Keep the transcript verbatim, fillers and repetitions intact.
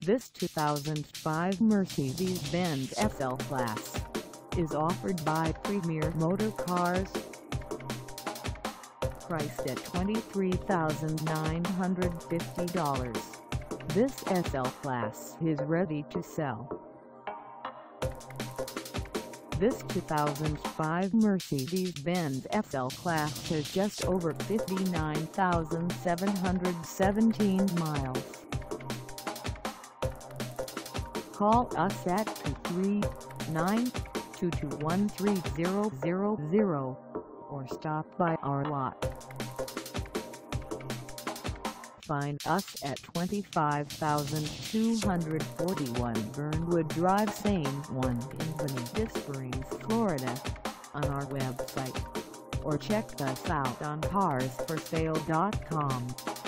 This two thousand five Mercedes-Benz S L-Class is offered by Premier Motorcars. Priced at twenty-three thousand nine hundred fifty dollars, this S L-Class is ready to sell. This two thousand five Mercedes-Benz S L-Class has just over fifty-nine thousand seven hundred seventeen miles. Call us at two three nine, two two one, three zero zero zero or stop by our lot. Find us at twenty-five thousand two hundred forty-one Bernwood Drive, Saint one in Bonita Springs, Florida, on our website, or check us out on cars for sale dot com.